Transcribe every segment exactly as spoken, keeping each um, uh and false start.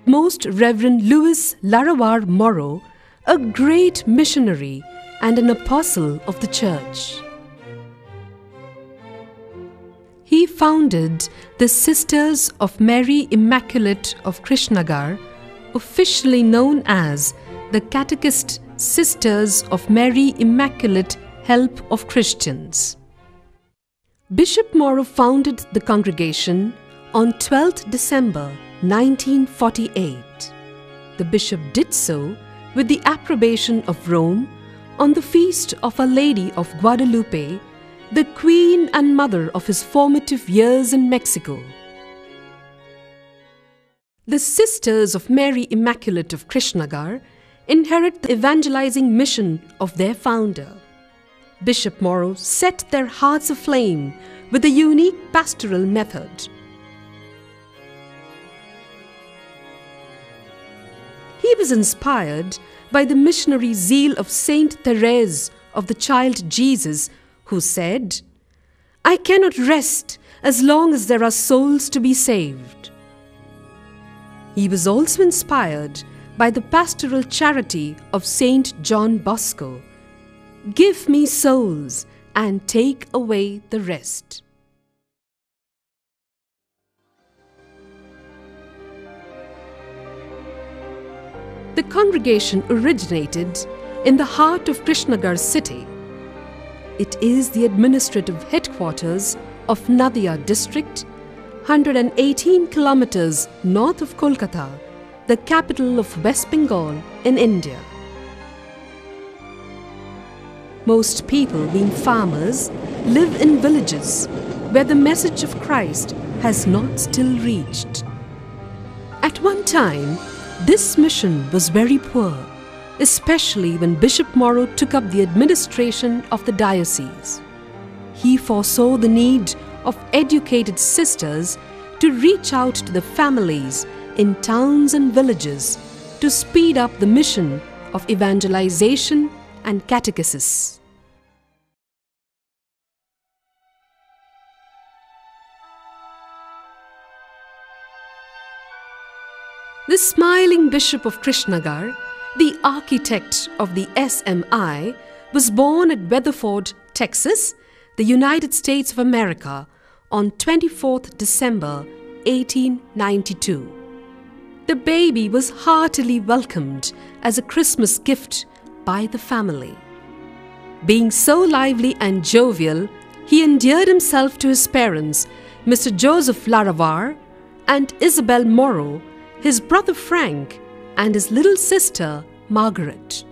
Most Reverend Louis LaRavoire Morrow, a great missionary and an apostle of the Church. He founded the Sisters of Mary Immaculate of Krishnagar, officially known as the Catechist Sisters of Mary Immaculate Help of Christians. Bishop Morrow founded the congregation on twelfth December nineteen forty-eight. The bishop did so with the approbation of Rome on the feast of Our Lady of Guadalupe, the queen and mother of his formative years in Mexico. The Sisters of Mary Immaculate of Krishnagar inherit the evangelizing mission of their founder. Bishop Morrow set their hearts aflame with a unique pastoral method. He was inspired by the missionary zeal of Saint Therese of the Child Jesus, who said, "I cannot rest as long as there are souls to be saved." He was also inspired by the pastoral charity of Saint John Bosco, "Give me souls and take away the rest." The congregation originated in the heart of Krishnagar city. It is the administrative headquarters of Nadia district, one hundred eighteen kilometers north of Kolkata, the capital of West Bengal in India. Most people, being farmers, live in villages where the message of Christ has not still reached. At one time, this mission was very poor, especially when Bishop Morrow took up the administration of the diocese. He foresaw the need of educated sisters to reach out to the families in towns and villages to speed up the mission of evangelization and catechesis. The smiling Bishop of Krishnagar, the architect of the S M I, was born at Weatherford, Texas, the United States of America, on twenty-fourth December eighteen ninety-two. The baby was heartily welcomed as a Christmas gift by the family. Being so lively and jovial, he endeared himself to his parents, Mister Joseph LaRavoire and Isabel Morrow, his brother Frank, and his little sister Margaret.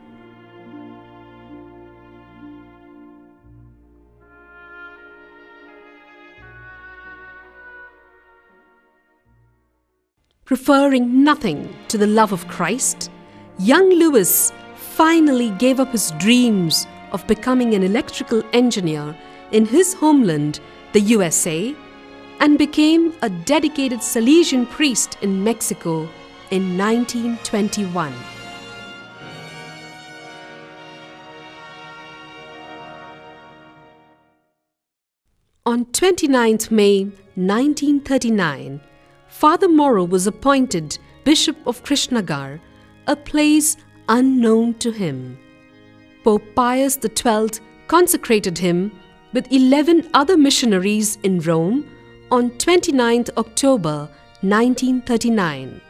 Preferring nothing to the love of Christ, young Louis finally gave up his dreams of becoming an electrical engineer in his homeland, the U S A, and became a dedicated Salesian priest in Mexico in nineteen twenty-one. On twenty-ninth May nineteen thirty-nine, Father Morrow was appointed Bishop of Krishnagar, a place unknown to him. Pope Pius the twelfth consecrated him with eleven other missionaries in Rome on twenty-ninth October nineteen thirty-nine.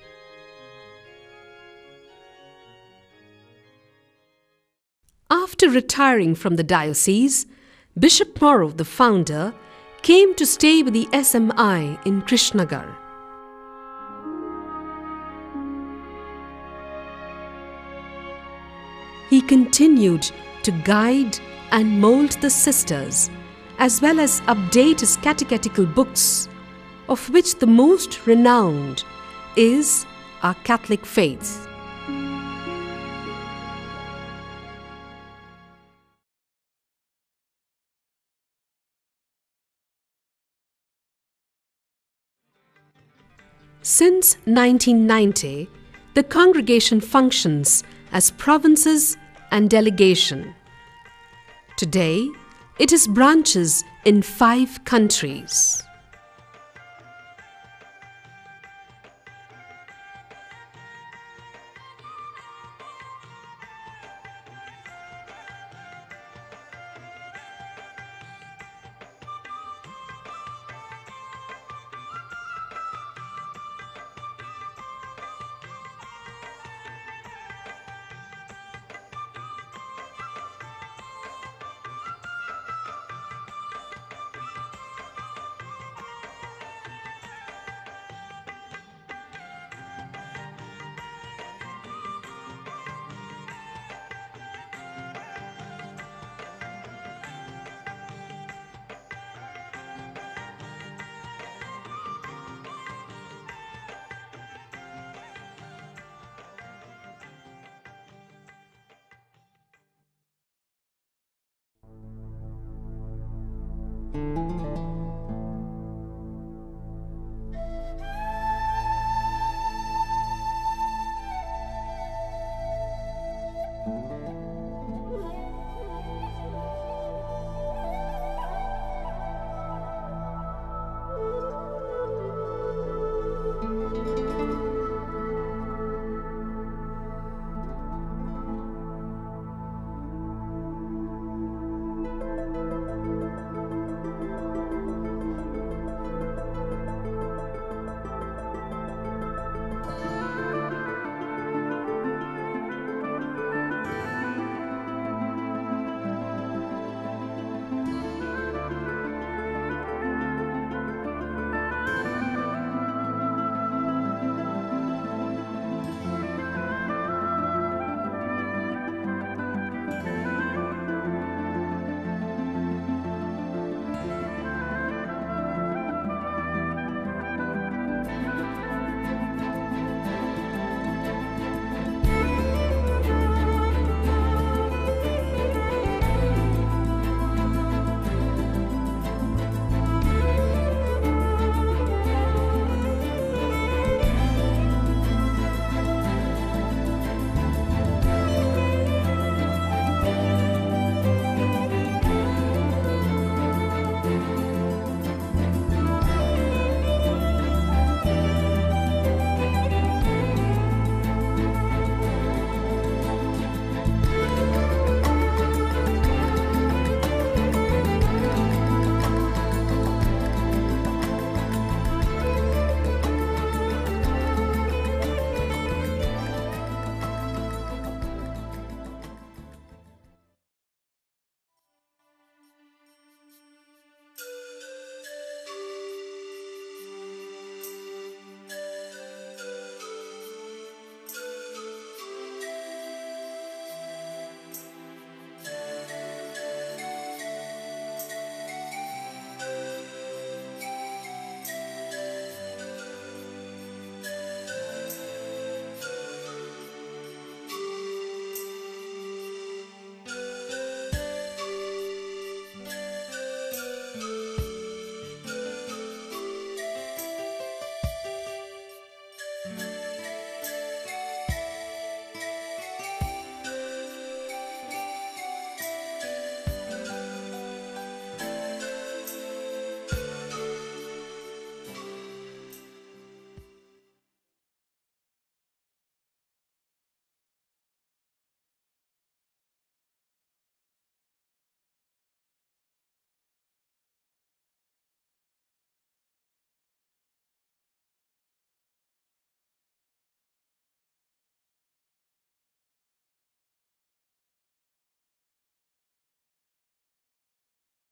After retiring from the diocese, Bishop Morrow, the founder, came to stay with the S M I in Krishnagar. He continued to guide and mold the sisters, as well as update his catechetical books, of which the most renowned is Our Catholic Faith. Since nineteen ninety, the congregation functions as provinces and delegation. Today, it has branches in five countries.